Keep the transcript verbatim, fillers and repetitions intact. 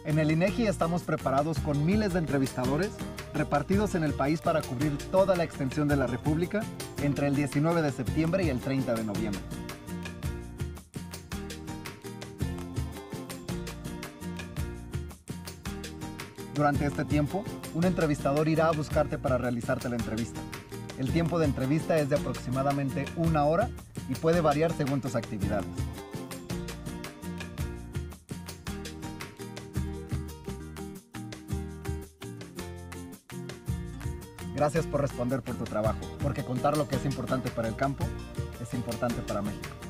En el INEGI estamos preparados con miles de entrevistadores repartidos en el país para cubrir toda la extensión de la República entre el diecinueve de septiembre y el treinta de noviembre. Durante este tiempo, un entrevistador irá a buscarte para realizarte la entrevista. El tiempo de entrevista es de aproximadamente una hora y puede variar según tus actividades. Gracias por responder por tu trabajo, porque contar lo que es importante para el campo es importante para México.